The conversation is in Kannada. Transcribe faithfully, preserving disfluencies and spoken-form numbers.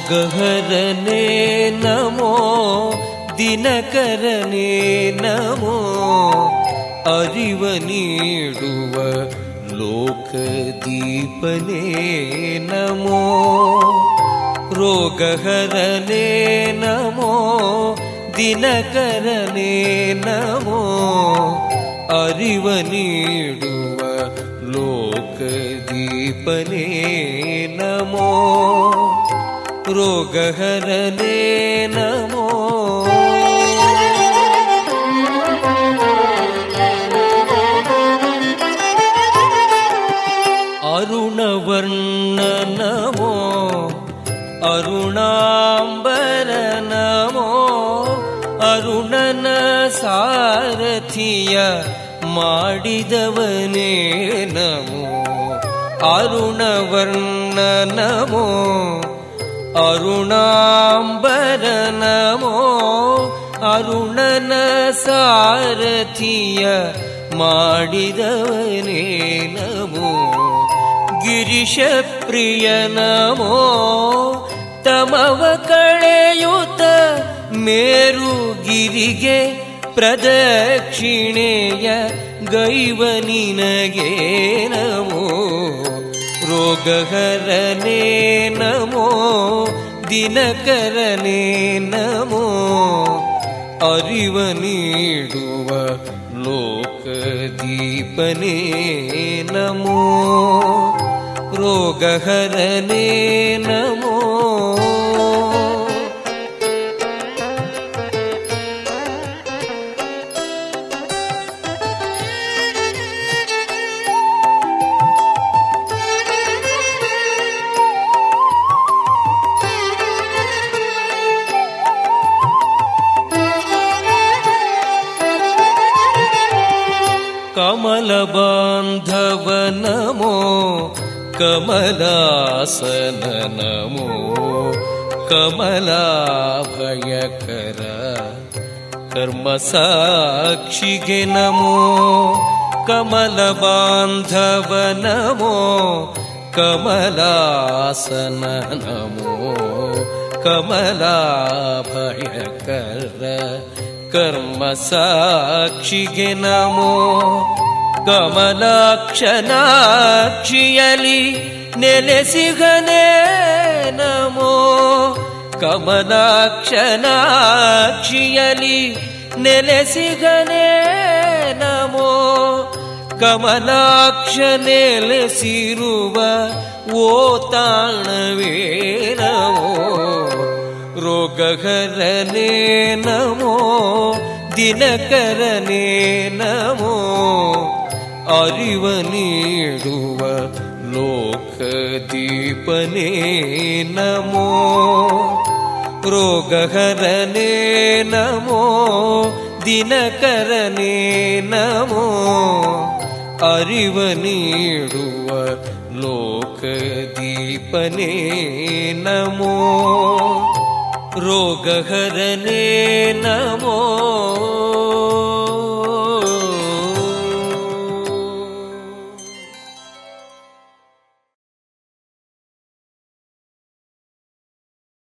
ರೋಗಹರನೇ ನಮೋ ದಿನಕರನೇ ನಮೋ ಅರಿವ ನೀಡುವ ಲೋಕದೀಪನೇ ನಮೋ ರೋಗಹರನೇ ನಮೋ ದಿನಕರನೇ ನಮೋ ಅರಿವ ನೀಡುವ ಲೋಕದೀಪನೇ ನಮೋ ರೋಗಹರನೇ ನಮೋ ಅರುಣವರ್ಣ ನಮೋ ಅರುಣಾಂಬರ ನಮೋ ಅರುಣನ ಸಾರಥಿಯ ಮಾಡಿದವನೇ ನಮೋ ಅರುಣವರ್ಣ ನಮೋ ಅರುಣಾಂಬರ ನಮೋ ಅರುಣನ ಸಾರಥಿಯ ಮಾಡಿದವನೇ ನಮೋ ಗಿರೀಶ ಪ್ರಿಯ ನಮೋ ತಮವ ಕಳೆಯುತ್ತ ಮೇರು ಗಿರಿಗೆ ಪ್ರದಕ್ಷಿಣೆಯ ಗೈವ ನಿನಗೆ ನಮೋ ರೋಗಹರನೇ ನಮೋ ದಿನಕರನೇ ನಮೋ ಅರಿವ ನೀಡುವ ಲೋಕದೀಪನೇ ನಮೋ ರೋಗಹರನೇ ನಮೋ ಕಮಲ ಬಾಂಧವ ನಮೋ ಕಮಲಾಸನ ನಮೋ ಕಮಲಾಭಯಕರ ಕರ್ಮ ಸಾಕ್ಷಿಗೆ ನಮೋ ಕಮಲ ಬಾಂಧವ ನಮೋ ಕಮಲಾಸನ ನಮೋ ಕಮಲಾಭಯಕರ ಕರ್ಮ ಸಾಕ್ಷಿಗೆ ನಮೋ ಕಮಲಾಕ್ಷನಾಕ್ಷಿಯಲಿ ನೆಲೆಸಿಗನೇ ನಮೋ ಕಮಲಾಕ್ಷನಾಕ್ಷಿಯಲಿ ನೆಲೆಸಿಗನೇ ನಮೋ ಕಮಲಾಕ್ಷ ನೆಲೆಸಿರುವ ಓ ತಾಣವೇ ನಮೋ ರೋಗಹರನೇ ನಮೋ ದಿನಕರನೇ ನಮೋ ಅರಿವ ನೀಡುವ ಲೋಕದೀಪನೇ ನಮೋ ರೋಗಹರನೇ ನಮೋ ದಿನಕರನೇ ನಮೋ ಅರಿವ ನೀಡುವ ಲೋಕದೀಪನೇ ನಮೋ ರೋಗಹರನೇ ನಮೋ